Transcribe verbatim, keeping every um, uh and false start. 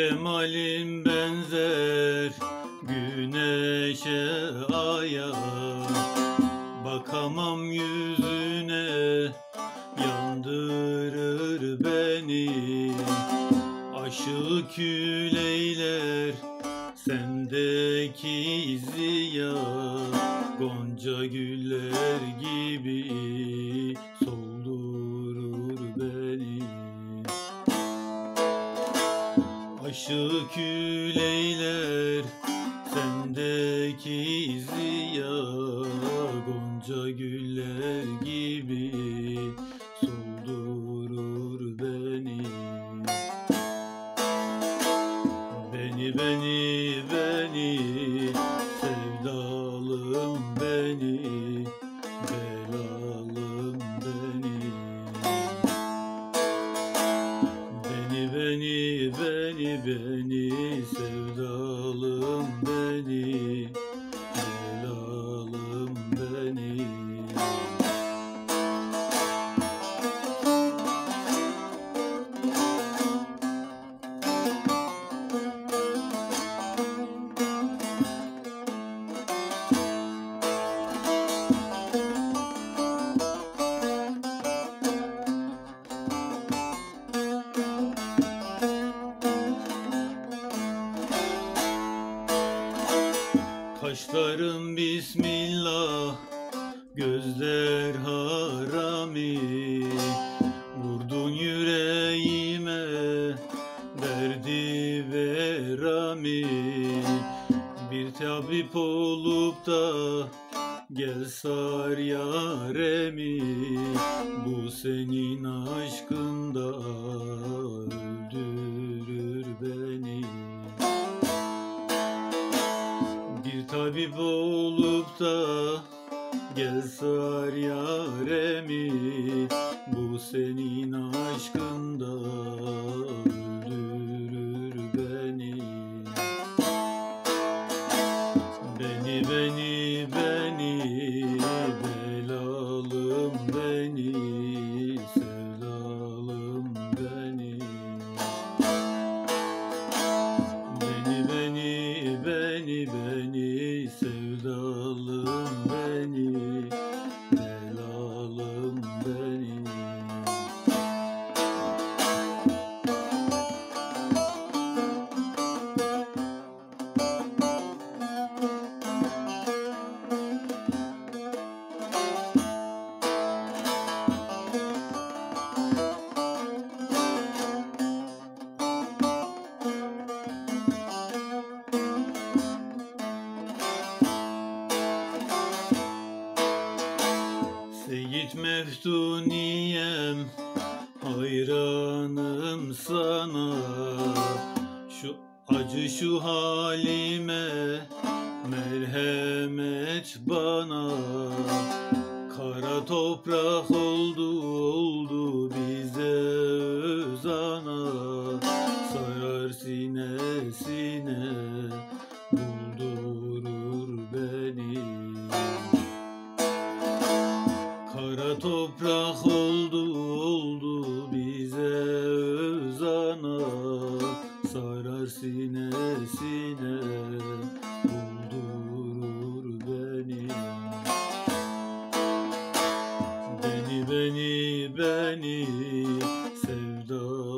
Cemalin benzer güneşe, aya, bakamam yüzüne, yandırır beni. Aşığı kül eyler sendeki ziya, gonca güller gibi soldurur beni. Aşığı kül eyler sendeki ziya, gonca güller gibi soldurur beni. Beni, beni, beni, sevdalım beni, belalım beni. Beni, beni, beni, beni, sevdalım beni, belalım beni. Kaşlarım bismillah, gözler harami, vurdun yüreğime derdi verami. Bir tabip olup da gel sar yaremi, bu senin aşkında öldürür beni. Bir tabip olup da gel sar yaremi, bu senin aşkında öldürür beni. Beni, beni, beni, belalım beni, sevdalım beni. Beni, beni, beni, beni, sevdalım beni, belalım beni. Seyyid Meftuniyem, hayranım sana. Şu acı şu halime merhamet bana. Kara toprak oldu oldu bize öz ana, sarar sinesine buldurur beni. Kara toprak oldu oldu bize öz ana, sarar sinesine buldurur beni. Beni, beni, beni, sevda